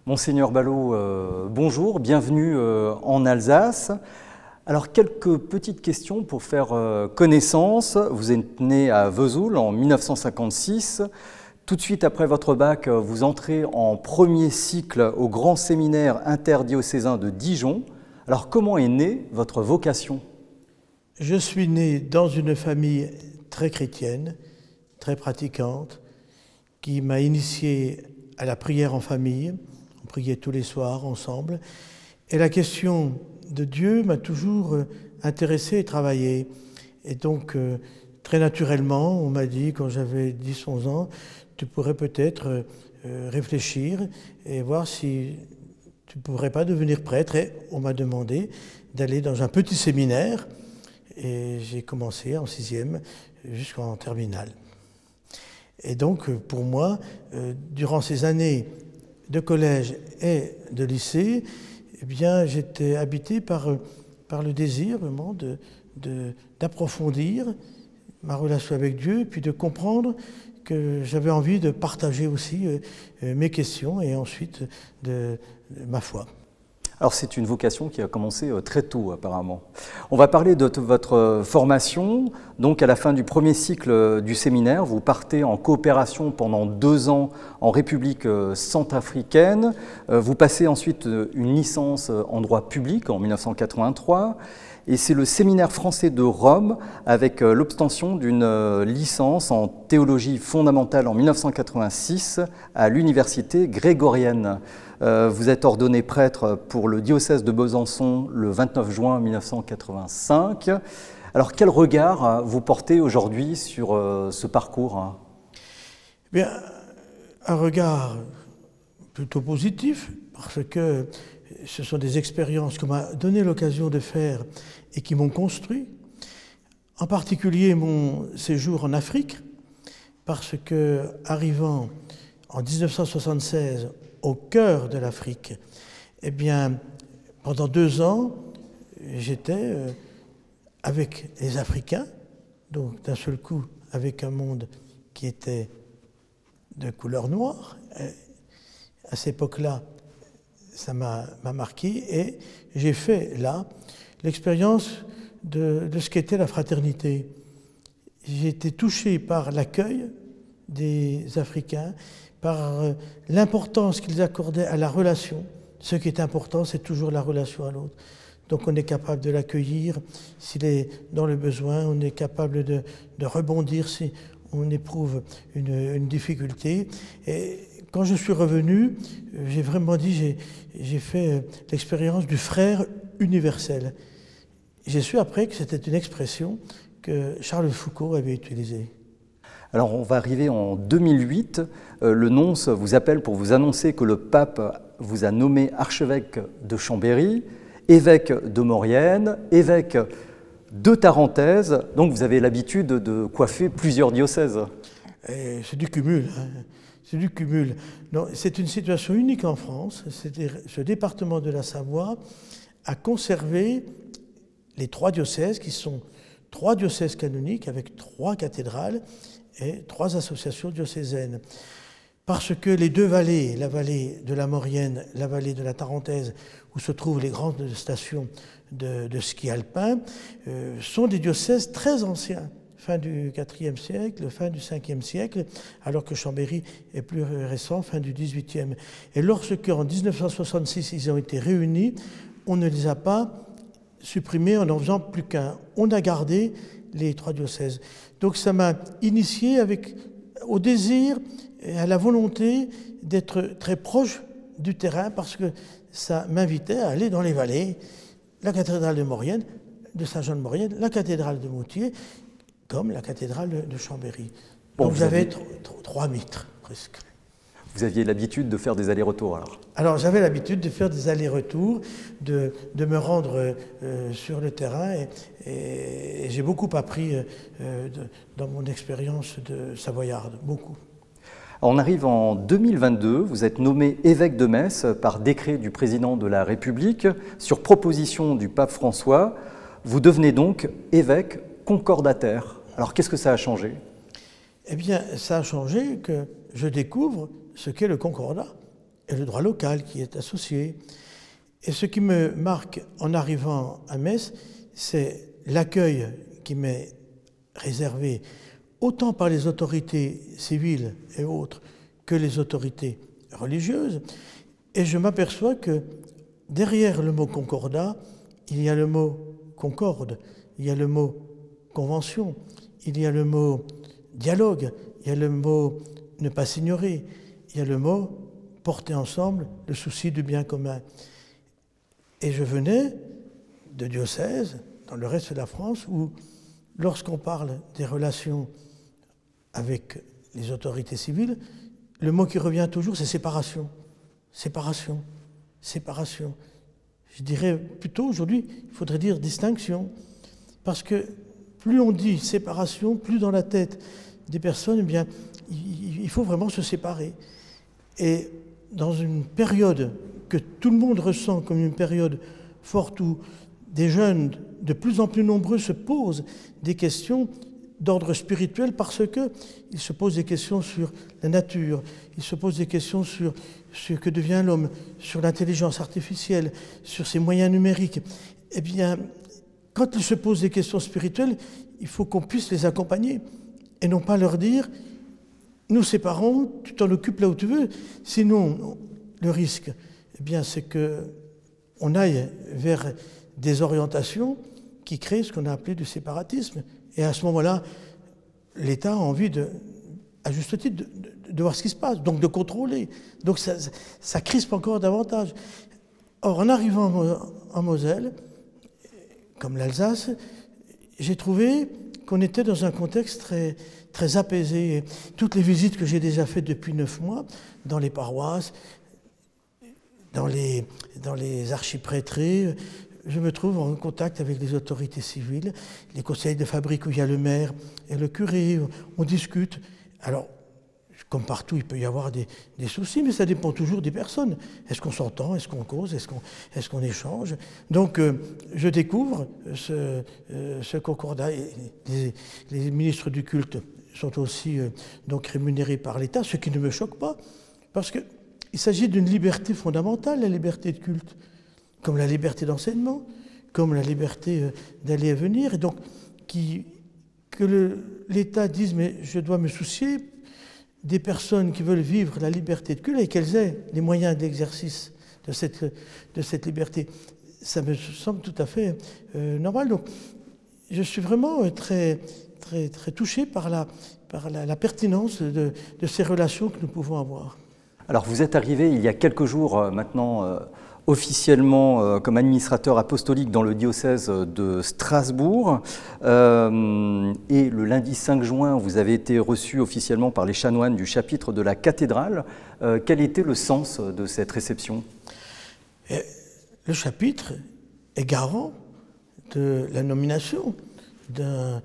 Monseigneur Ballot, bonjour, bienvenue en Alsace. Alors, quelques petites questions pour faire connaissance. Vous êtes né à Vesoul en 1956. Tout de suite après votre bac, vous entrez en premier cycle au grand séminaire interdiocésain de Dijon. Alors, comment est née votre vocation? Je suis né dans une famille très chrétienne, très pratiquante, qui m'a initié à la prière en famille. On priait tous les soirs ensemble. Et la question de Dieu m'a toujours intéressé et travaillé. Et donc, très naturellement, on m'a dit, quand j'avais 10-11 ans, tu pourrais peut-être réfléchir et voir si tu ne pourrais pas devenir prêtre. Et on m'a demandé d'aller dans un petit séminaire. Et j'ai commencé en 6e jusqu'en terminale. Et donc, pour moi, durant ces années de collège et de lycée, eh bien, j'étais habité par le désir vraiment d'approfondir ma relation avec Dieu, et puis de comprendre que j'avais envie de partager aussi mes questions et ensuite de ma foi. Alors c'est une vocation qui a commencé très tôt apparemment. On va parler de votre formation. Donc à la fin du premier cycle du séminaire, vous partez en coopération pendant 2 ans en République centrafricaine. Vous passez ensuite une licence en droit public en 1983. Et c'est le séminaire français de Rome avec l'obtention d'une licence en théologie fondamentale en 1986 à l'université grégorienne. Vous êtes ordonné prêtre pour le diocèse de Besançon le 29 juin 1985. Alors quel regard vous portez aujourd'hui sur ce parcours? Bien, un regard plutôt positif, parce que ce sont des expériences qu'on m'a donné l'occasion de faire et qui m'ont construit. En particulier mon séjour en Afrique, parce que arrivant en 1976 au cœur de l'Afrique, eh bien, pendant 2 ans, j'étais avec les Africains, donc d'un seul coup avec un monde qui était de couleur noire. À cette époque-là, ça m'a marqué et j'ai fait là l'expérience de ce qu'était la fraternité. J'ai été touché par l'accueil des Africains, par l'importance qu'ils accordaient à la relation. Ce qui est important, c'est toujours la relation à l'autre. Donc on est capable de l'accueillir s'il est dans le besoin, on est capable de rebondir si on éprouve une difficulté. Et quand je suis revenu, j'ai vraiment dit, j'ai fait l'expérience du frère universel. J'ai su après que c'était une expression que Charles Foucault avait utilisée. Alors on va arriver en 2008, le nonce vous appelle pour vous annoncer que le pape vous a nommé archevêque de Chambéry, évêque de Maurienne, évêque de Tarentaise, donc vous avez l'habitude de coiffer plusieurs diocèses. C'est du cumul, hein. C'est du cumul. Non, c'est une situation unique en France. Ce département de la Savoie a conservé les 3 diocèses qui sont 3 diocèses canoniques avec 3 cathédrales et 3 associations diocésaines. Parce que les 2 vallées, la vallée de la Maurienne, la vallée de la Tarentaise, où se trouvent les grandes stations de ski alpin, sont des diocèses très anciens, fin du IVe siècle, fin du Ve siècle, alors que Chambéry est plus récent, fin du XVIIIe. Et lorsque, en 1966, ils ont été réunis, on ne les a pas supprimés en faisant plus qu'un. On a gardé les 3 diocèses. Donc ça m'a initié au désir et à la volonté d'être très proche du terrain, parce que ça m'invitait à aller dans les vallées, la cathédrale de Maurienne, de Saint-Jean-de-Maurienne, la cathédrale de Moutier, comme la cathédrale de Chambéry. Donc j'avais 3 mitres, presque. Vous aviez l'habitude de faire des allers-retours alors? Alors j'avais l'habitude de faire des allers-retours, de me rendre sur le terrain et j'ai beaucoup appris dans mon expérience de savoyarde, beaucoup. On arrive en 2022, vous êtes nommé évêque de Metz par décret du président de la République sur proposition du pape François. Vous devenez donc évêque concordataire. Alors qu'est-ce que ça a changé? Eh bien, ça a changé que je découvre ce qu'est le concordat. et le droit local qui est associé. Et ce qui me marque en arrivant à Metz, c'est l'accueil qui m'est réservé autant par les autorités civiles et autres que les autorités religieuses. Et je m'aperçois que derrière le mot concordat, il y a le mot concorde, il y a le mot convention, il y a le mot dialogue, il y a le mot ne pas s'ignorer, il y a le mot porter ensemble le souci du bien commun. Et je venais de diocèses, dans le reste de la France, où lorsqu'on parle des relations avec les autorités civiles, le mot qui revient toujours, c'est séparation. Séparation. Séparation. Je dirais plutôt aujourd'hui, il faudrait dire distinction. Parce que plus on dit séparation, plus dans la tête des personnes, eh bien, il faut vraiment se séparer. Et dans une période que tout le monde ressent comme une période forte où des jeunes de plus en plus nombreux se posent des questions d'ordre spirituel parce qu'ils se posent des questions sur la nature, ils se posent des questions sur ce que devient l'homme, sur l'intelligence artificielle, sur ses moyens numériques. Eh bien, quand ils se posent des questions spirituelles, il faut qu'on puisse les accompagner et non pas leur dire « nous séparons, tu t'en occupes là où tu veux ». Sinon, le risque, eh bien, c'est qu'on aille vers des orientations qui créent ce qu'on a appelé du séparatisme. Et à ce moment-là, l'État a envie, à juste titre, de voir ce qui se passe, donc de contrôler. Donc ça crispe encore davantage. Or, en arrivant en Moselle, comme l'Alsace, j'ai trouvé qu'on était dans un contexte très, très apaisé. Et toutes les visites que j'ai déjà faites depuis 9 mois, dans les paroisses, dans les archiprêtrés, je me trouve en contact avec les autorités civiles, les conseils de fabrique où il y a le maire et le curé, on discute. Alors, comme partout, il peut y avoir des soucis, mais ça dépend toujours des personnes. Est-ce qu'on s'entend? Est-ce qu'on cause? Est-ce qu'on échange? Donc, je découvre ce concordat. Les ministres du culte sont aussi donc rémunérés par l'État, ce qui ne me choque pas, parce qu'il s'agit d'une liberté fondamentale, la liberté de culte, comme la liberté d'enseignement, comme la liberté d'aller et venir, et donc que l'État dise « mais je dois me soucier des personnes qui veulent vivre la liberté de culte et qu'elles aient les moyens d'exercice de cette liberté ». Ça me semble tout à fait normal. Donc, je suis vraiment très, très, très touché par la pertinence de ces relations que nous pouvons avoir. Alors, vous êtes arrivé il y a quelques jours maintenant officiellement comme administrateur apostolique dans le diocèse de Strasbourg. Et le lundi 5 juin, vous avez été reçu officiellement par les chanoines du chapitre de la cathédrale. Quel était le sens de cette réception? Le chapitre est garant de la nomination d'un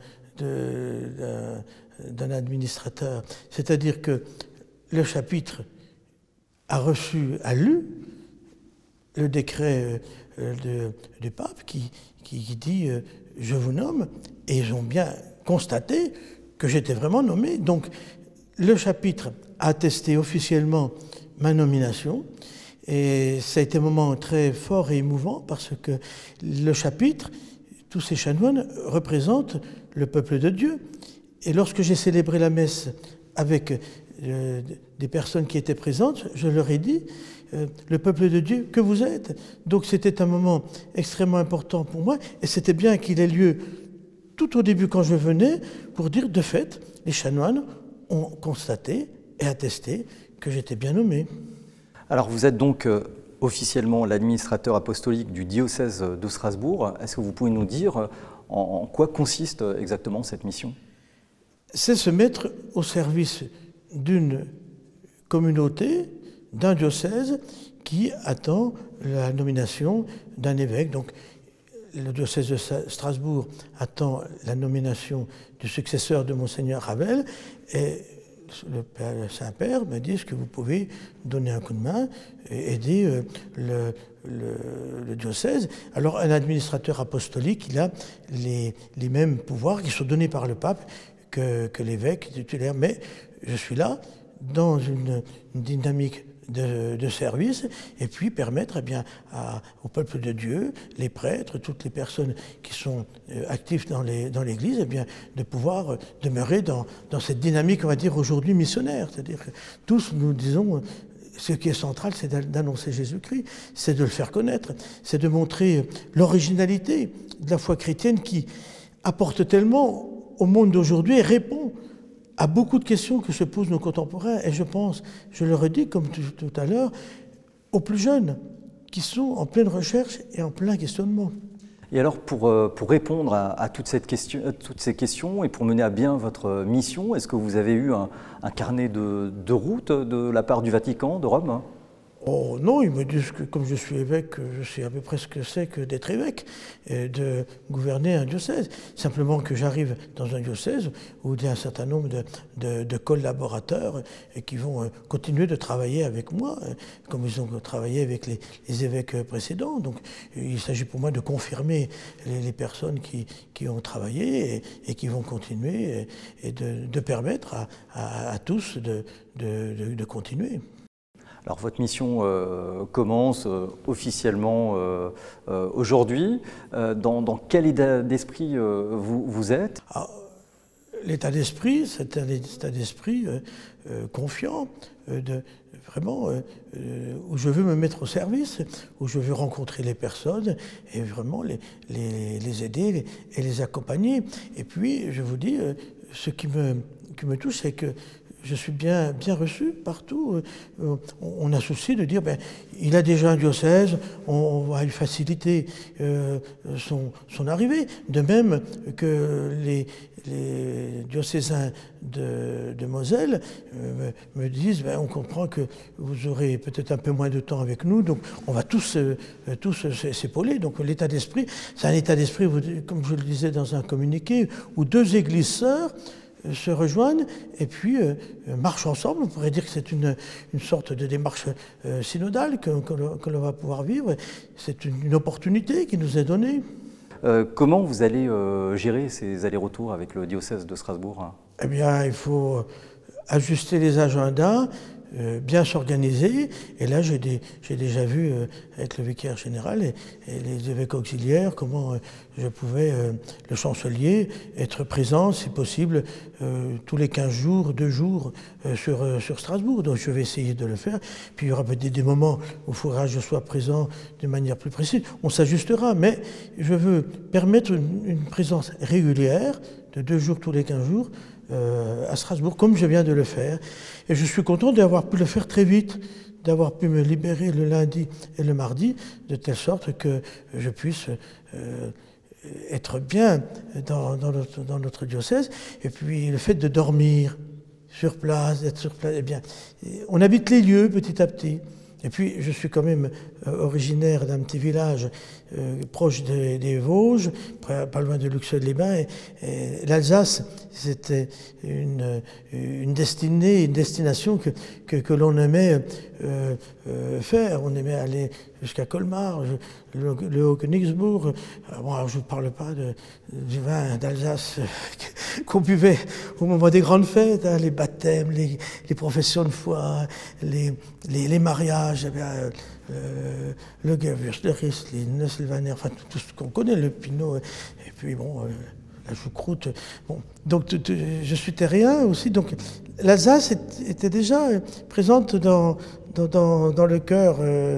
administrateur. C'est-à-dire que le chapitre a lu le décret du pape qui dit « je vous nomme » et ils ont bien constaté que j'étais vraiment nommé. Donc le chapitre a attesté officiellement ma nomination et ça a été un moment très fort et émouvant parce que le chapitre, tous ces chanoines représentent le peuple de Dieu. Et lorsque j'ai célébré la messe avec des personnes qui étaient présentes, je leur ai dit le peuple de Dieu que vous êtes. Donc c'était un moment extrêmement important pour moi et c'était bien qu'il ait lieu tout au début quand je venais pour dire de fait, les chanoines ont constaté et attesté que j'étais bien nommé. Alors vous êtes donc officiellement l'administrateur apostolique du diocèse de Strasbourg. Est-ce que vous pouvez nous dire en quoi consiste exactement cette mission? C'est se mettre au service d'une communauté, d'un diocèse qui attend la nomination d'un évêque. Donc, le diocèse de Strasbourg attend la nomination du successeur de Monseigneur Ravel et le Saint-Père me dit « est-ce que vous pouvez donner un coup de main et aider le diocèse ?» Alors, un administrateur apostolique, il a les mêmes pouvoirs qui sont donnés par le pape que l'évêque titulaire, mais je suis là dans une dynamique de service, et puis permettre eh bien, au peuple de Dieu, les prêtres, toutes les personnes qui sont actives dans l'Église, eh bien, de pouvoir demeurer dans cette dynamique, on va dire, aujourd'hui missionnaire. C'est-à-dire que tous nous disons, ce qui est central, c'est d'annoncer Jésus-Christ, c'est de le faire connaître, c'est de montrer l'originalité de la foi chrétienne qui apporte tellement au monde d'aujourd'hui et répond à beaucoup de questions que se posent nos contemporains. Et je pense, je le redis comme tout à l'heure, aux plus jeunes qui sont en pleine recherche et en plein questionnement. Et alors, pour répondre à toutes ces questions et pour mener à bien votre mission, est-ce que vous avez eu un carnet de route de la part du Vatican, de Rome ? Oh non, ils me disent que comme je suis évêque, je sais à peu près ce que c'est que d'être évêque et de gouverner un diocèse. Simplement que j'arrive dans un diocèse où il y a un certain nombre de collaborateurs qui vont continuer de travailler avec moi, comme ils ont travaillé avec les évêques précédents. Donc il s'agit pour moi de confirmer les personnes qui ont travaillé et qui vont continuer et de permettre à tous de continuer. Alors votre mission commence officiellement aujourd'hui. Dans quel état d'esprit vous êtes ? L'état d'esprit, c'est un état d'esprit confiant, vraiment où je veux me mettre au service, où je veux rencontrer les personnes et vraiment les aider et les accompagner. Et puis, je vous dis, ce qui me touche, c'est que je suis bien reçu partout. On a souci de dire, il a déjà un diocèse, on va lui faciliter son arrivée. De même que les diocésains de Moselle me disent, on comprend que vous aurez peut-être un peu moins de temps avec nous, donc on va tous s'épauler. Donc l'état d'esprit, c'est un état d'esprit, comme je le disais dans un communiqué, où deux églises sœurs se rejoignent et puis marchent ensemble. On pourrait dire que c'est une sorte de démarche synodale que l'on va pouvoir vivre. C'est une opportunité qui nous est donnée. Comment vous allez gérer ces allers-retours avec le diocèse de Strasbourg ? Eh bien, il faut ajuster les agendas, bien s'organiser. Et là, j'ai déjà vu avec le vicaire général et les évêques auxiliaires comment je pouvais, le chancelier, être présent, si possible, tous les 15 jours, 2 jours sur Strasbourg. Donc je vais essayer de le faire. Puis il y aura peut-être des moments où il faudra que je sois présent de manière plus précise. On s'ajustera, mais je veux permettre une présence régulière de 2 jours tous les 15 jours à Strasbourg, comme je viens de le faire. Et je suis content d'avoir pu le faire très vite, d'avoir pu me libérer le lundi et le mardi, de telle sorte que je puisse être bien dans notre diocèse. Et puis le fait de dormir sur place, d'être sur place, eh bien, on habite les lieux petit à petit. Et puis, je suis quand même originaire d'un petit village proche des Vosges, pas loin de Luxeuil-les-Bains. Et l'Alsace, c'était une destination que l'on aimait faire. On aimait aller jusqu'à Colmar, le Haut-Königsbourg. Alors, je ne vous parle pas du vin d'Alsace qu'on buvait au moment des grandes fêtes, hein, les baptêmes, les professions de foi, les mariages, le Gewürz, le Riesling, le Sylvaner, enfin tout ce qu'on connaît, le Pinot, et puis bon, la choucroute. Bon. Donc je suis terrien aussi, donc l'Alsace était déjà présente dans le cœur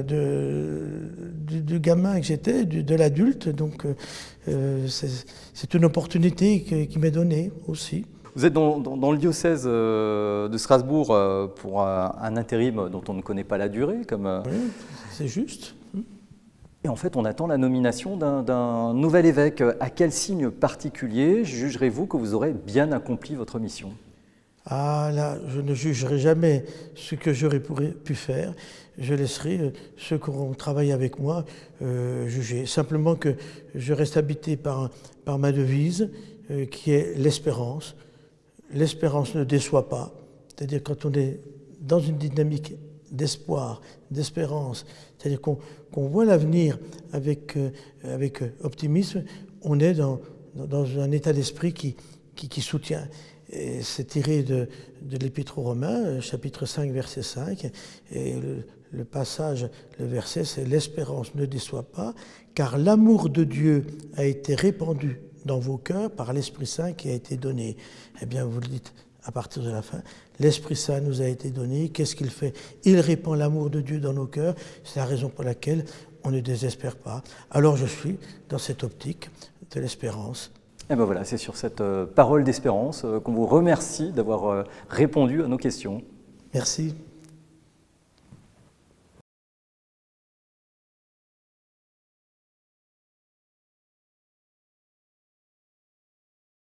du gamin que j'étais, de l'adulte, donc c'est une opportunité qui m'est donnée aussi. Vous êtes dans le diocèse de Strasbourg pour un intérim dont on ne connaît pas la durée. Oui, c'est juste. Et en fait, on attend la nomination d'un nouvel évêque. À quel signe particulier jugerez-vous que vous aurez bien accompli votre mission ? Ah là, je ne jugerai jamais ce que j'aurais pu faire. Je laisserai ceux qui auront travaillé avec moi juger. Simplement que je reste habité par ma devise qui est l'espérance. L'espérance ne déçoit pas. C'est-à-dire quand on est dans une dynamique d'espoir, d'espérance, c'est-à-dire qu'on voit l'avenir avec optimisme, on est dans un état d'esprit qui soutient. c'est tiré de l'Épître aux Romains, chapitre 5, verset 5. Et le passage, le verset, c'est « L'espérance ne déçoit pas, car l'amour de Dieu a été répandu dans vos cœurs par l'Esprit Saint qui a été donné. » Eh bien, vous le dites à partir de la fin. L'Esprit Saint nous a été donné. Qu'est-ce qu'il fait? Il répand l'amour de Dieu dans nos cœurs. C'est la raison pour laquelle on ne désespère pas. Alors je suis dans cette optique de l'espérance. Et ben voilà, c'est sur cette parole d'espérance qu'on vous remercie d'avoir répondu à nos questions. Merci.